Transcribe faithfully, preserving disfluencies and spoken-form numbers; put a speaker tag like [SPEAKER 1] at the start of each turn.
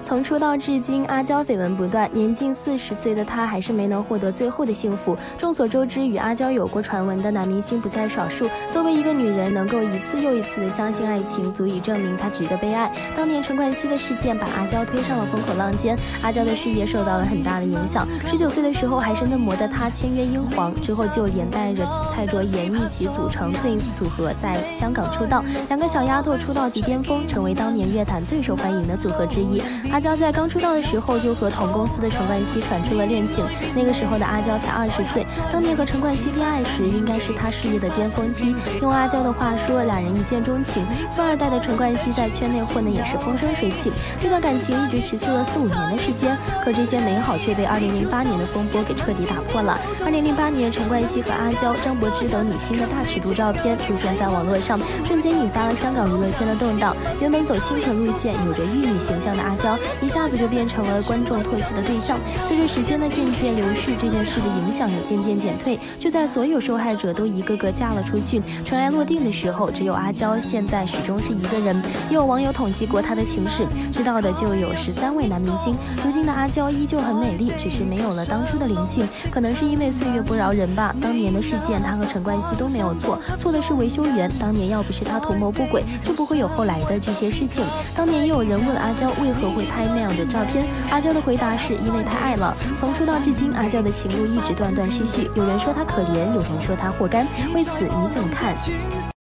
[SPEAKER 1] 从出道至今，阿娇绯闻不断，年近四十岁的她还是没能获得最后的幸福。众所周知，与阿娇有过传闻的男明星不在少数。作为一个女人，能够一次又一次的相信爱情，足以证明她值得被爱。当年陈冠希的事件把阿娇推上了风口浪尖，阿娇的事业受到了很大的影响。十九岁的时候还是嫩模的她签约英皇，之后就连带着蔡卓妍一起组成 Twins 组合，在香港出道。两个小丫头出道即巅峰，成为当年乐坛最受欢迎的组合之一。阿娇在刚出道的时候就和同公司的陈冠希传出了恋情，那个时候的阿娇才二十岁，当年和陈冠希恋爱时，应该是她事业的巅峰期。用阿娇的话说，两人一见钟情。富二代的陈冠希在圈内混的也是风生水起，这段感情一直持续了四五年的时间。可这些美好却被二零零八年的风波给彻底打破了。二零零八年，陈冠希和阿娇、张柏芝等女星的大尺度照片出现在网络上，瞬间引发了香港娱乐圈的动荡。原本走清纯路线、有着玉女形象的阿娇，一下子就变成了观众唾弃的对象。随着时间的渐渐流逝，这件事的影响也渐渐减退。就在所有受害者都一个个嫁了出去，尘埃落定的时候，只有阿娇现在始终是一个人。也有网友统计过她的情史，知道的就有十三位男明星。如今的阿娇依旧很美丽，只是没有了当初的灵气，可能是因为岁月不饶人吧。当年的事件，她和陈冠希都没有错，错的是维修员。当年要不是他图谋不轨，就不会有后来的这些事情。当年也有人问阿娇为何会拍那样的照片，阿娇的回答是因为太爱了。从出道至今，阿娇的情路一直断断续续，有人说她可怜，有人说她活该。为此你怎么看？